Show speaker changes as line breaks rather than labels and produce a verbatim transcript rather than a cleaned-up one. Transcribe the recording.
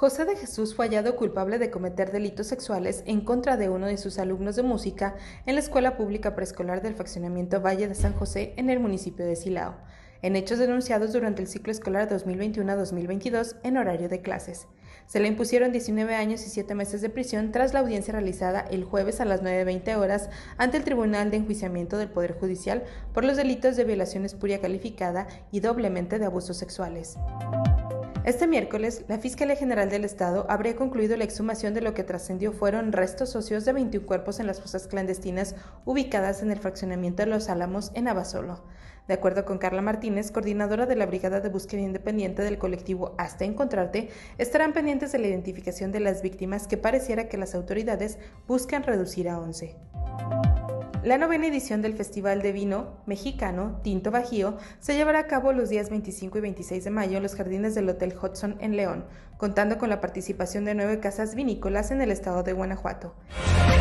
José de Jesús fue hallado culpable de cometer delitos sexuales en contra de uno de sus alumnos de música en la Escuela Pública Preescolar del Fraccionamiento Valle de San José en el municipio de Silao, en hechos denunciados durante el ciclo escolar dos mil veintiuno a dos mil veintidós en horario de clases. Se le impusieron diecinueve años y siete meses de prisión tras la audiencia realizada el jueves a las nueve veinte horas ante el Tribunal de Enjuiciamiento del Poder Judicial por los delitos de violación espuria calificada y doblemente de abusos sexuales. Este miércoles, la Fiscalía General del Estado habría concluido la exhumación de lo que trascendió fueron restos óseos de veintiún cuerpos en las fosas clandestinas ubicadas en el fraccionamiento de Los Álamos, en Abasolo. De acuerdo con Carla Martínez, coordinadora de la Brigada de Búsqueda Independiente del colectivo Hasta Encontrarte, estarán pendientes de la identificación de las víctimas que pareciera que las autoridades buscan reducir a once. La novena edición del Festival de Vino Mexicano Tinto Bajío se llevará a cabo los días veinticinco y veintiséis de mayo en los jardines del Hotel Hudson en León, contando con la participación de nueve casas vinícolas en el estado de Guanajuato.